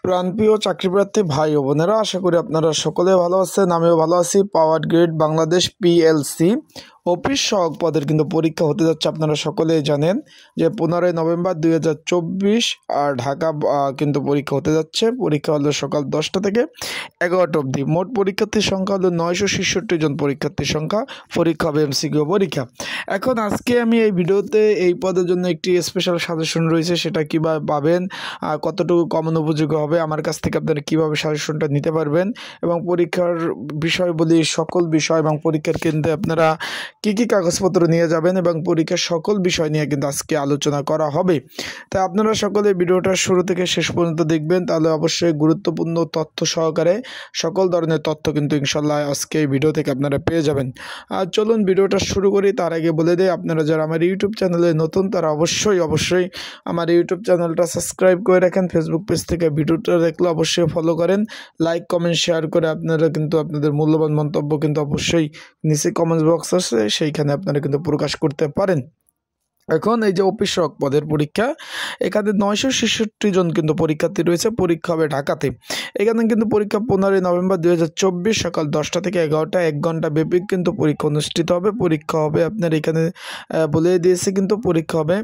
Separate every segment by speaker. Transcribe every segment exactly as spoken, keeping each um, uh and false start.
Speaker 1: প্রাণপ্রিয় চাকরিপ্রার্থী ভাই ও বোনেরা, আশা করি আপনারা সকলে ভালো আছেন। আমিও ভালো আছি। Power grid Bangladesh PLC office সহক পদের কিন্তু পরীক্ষা হতে যাচ্ছে। আপনারা সকলেই জানেন যে পনেরোই নভেম্বর দুই হাজার চব্বিশ আর ঢাকা কিন্তু পরীক্ষা হতে যাচ্ছে। পরীক্ষা হলো সকাল দশটা থেকে এগারোটা অবধি। মোট পরীক্ষার্থীর সংখ্যা হলো নয়শো ছেষট্টি জন পরীক্ষার্থীর সংখ্যা। পরীক্ষা হবে এমসিকিউ পরীক্ষা। এখন আজকে আমি এই ভিডিওতে এই পদের জন্য একটি স্পেশাল সাজেশন রয়েছে, সেটা কীভাবে পাবেন, কতটুকু কমন উপযোগী হবে, আমার কাছ থেকে আপনারা কীভাবে সাজেশনটা নিতে পারবেন এবং পরীক্ষার বিষয় বলি সকল বিষয় এবং পরীক্ষার কেন্দ্রে আপনারা কী কী কাগজপত্র নিয়ে যাবেন এবং পরীক্ষার সকল বিষয় নিয়ে কিন্তু আজকে আলোচনা করা হবে। তাই আপনারা সকলে ভিডিওটা শুরু থেকে শেষ পর্যন্ত দেখবেন, তাহলে অবশ্যই গুরুত্বপূর্ণ তথ্য সহকারে সকল ধরনের তথ্য কিন্তু ইনশাল্লাহ আজকে এই ভিডিও থেকে আপনারা পেয়ে যাবেন। আর চলুন ভিডিওটা শুরু করি। তার আগে বলে দেয়, আপনারা যারা আমার ইউটিউব চ্যানেলে নতুন তারা অবশ্যই অবশ্যই আমার ইউটিউব চ্যানেলটা সাবস্ক্রাইব করে রাখেন। ফেসবুক পেজ থেকে ভিডিওটা দেখলে অবশ্যই ফলো করেন, লাইক কমেন্ট শেয়ার করে আপনারা কিন্তু আপনাদের মূল্যবান মন্তব্য কিন্তু অবশ্যই নিচে কমেন্ট বক্স আছে সেইখানে আপনারা কিন্তু প্রকাশ করতে পারেন। এখন এই যে অফিস সহক পদের পরীক্ষা, এখানে নয়শো ছেষট্টি জন কিন্তু পরীক্ষার্থী রয়েছে। পরীক্ষা হবে ঢাকাতে। এখানে কিন্তু পরীক্ষা পনেরোই নভেম্বর দুই হাজার চব্বিশ সকাল দশটা থেকে এগারোটা এক ঘন্টা ব্যাপী কিন্তু পরীক্ষা অনুষ্ঠিত হবে। পরীক্ষা হবে আপনার এখানে বলে দিয়েছে, কিন্তু পরীক্ষা হবে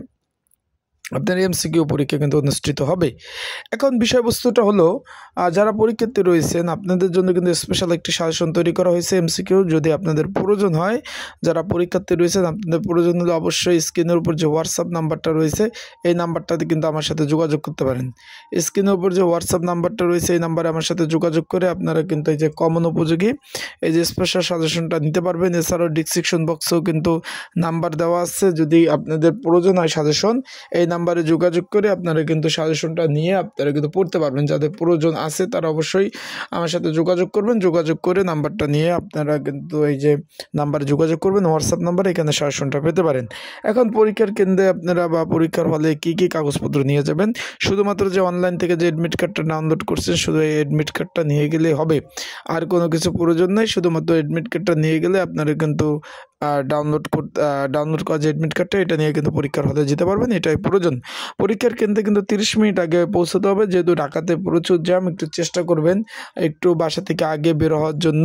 Speaker 1: আপনার এমসিকিউ পরীক্ষা কিন্তু অনুষ্ঠিত হবে। এখন বিষয়বস্তুটা হলো, যারা পরীক্ষার্থী রয়েছেন আপনাদের জন্য কিন্তু স্পেশাল একটি সাজেশন তৈরি করা হয়েছে এমসিকিউ। যদি আপনাদের প্রয়োজন হয়, যারা পরীক্ষার্থী রয়েছেন আপনাদের প্রয়োজন হলে অবশ্যই স্ক্রিনের উপর যে হোয়াটসঅ্যাপ নাম্বারটা রয়েছে এই নাম্বারটাতে কিন্তু আমার সাথে যোগাযোগ করতে পারেন। স্ক্রিনের উপর যে হোয়াটসঅ্যাপ নাম্বারটা রয়েছে এই নাম্বারে আমার সাথে যোগাযোগ করে আপনারা কিন্তু এই যে কমন উপযোগী এই যে স্পেশাল সাজেশনটা নিতে পারবেন। এছাড়াও ডিসক্রিপশন বক্সেও কিন্তু নাম্বার দেওয়া আছে, যদি আপনাদের প্রয়োজন হয় সাজেশন এই নাম্বারে যোগাযোগ করে আপনারা কিন্তু সাজেশনটা নিয়ে আপনারা কিন্তু পড়তে পারবেন। যাদের প্রয়োজন আছে তারা অবশ্যই আমার সাথে যোগাযোগ করবেন। যোগাযোগ করে নাম্বারটা নিয়ে আপনারা কিন্তু এই যে নাম্বারে যোগাযোগ করবেন, হোয়াটসঅ্যাপ নাম্বারে এখানে সাজেশনটা পেতে পারেন। এখন পরীক্ষার কেন্দ্রে আপনারা বা পরীক্ষার হলে কী কী কাগজপত্র নিয়ে যাবেন, শুধুমাত্র যে অনলাইন থেকে যে অ্যাডমিট কার্ডটা ডাউনলোড করছেন শুধু এই অ্যাডমিট কার্ডটা নিয়ে গেলেই হবে, আর কোনো কিছু প্রয়োজন নেই। শুধুমাত্র অ্যাডমিট কার্ডটা নিয়ে গেলে আপনারা কিন্তু ডাউনলোড করতে ডাউনলোড করা যে অ্যাডমিট কার্ডটা এটা নিয়ে কিন্তু পরীক্ষার হলে যেতে পারবেন, এটাই প্রয়োজন। পরীক্ষার কেন্দ্রে কিন্তু তিরিশ মিনিট আগে পৌঁছতে হবে, যেহেতু ঢাকাতে প্রচুর জ্যাম। একটু চেষ্টা করবেন একটু বাসা থেকে আগে বের হওয়ার জন্য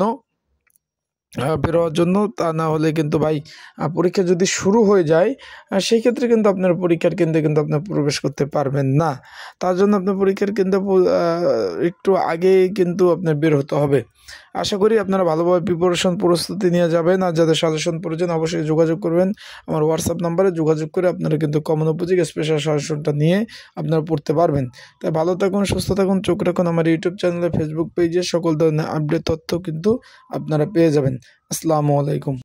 Speaker 1: বের হওয়ার জন্য তা না হলে কিন্তু ভাই পরীক্ষা যদি শুরু হয়ে যায় সেই ক্ষেত্রে কিন্তু আপনার পরীক্ষার কেন্দ্রে কিন্তু আপনার প্রবেশ করতে পারবেন না। তার জন্য আপনার পরীক্ষার কেন্দ্রে একটু আগেই কিন্তু আপনার বের হতে হবে। আশা করি আপনারা ভালোভাবে প্রিপারেশন প্রস্তুতি নিয়ে যাবেন। আর যাদের সাজেশন প্রয়োজন অবশ্যই যোগাযোগ করবেন আমার হোয়াটসঅ্যাপ নাম্বারে। যোগাযোগ করে আপনারা কিন্তু কমন উপযোগী স্পেশাল সাজেশনটা নিয়ে আপনারা পড়তে পারবেন। তাই ভালো থাকুন, সুস্থ থাকুন, চোখ রাখুন আমার ইউটিউব চ্যানেলে, ফেসবুক পেজে সকল ধরনের আপডেট তথ্য কিন্তু আপনারা পেয়ে যাবেন। আসসালামু আলাইকুম।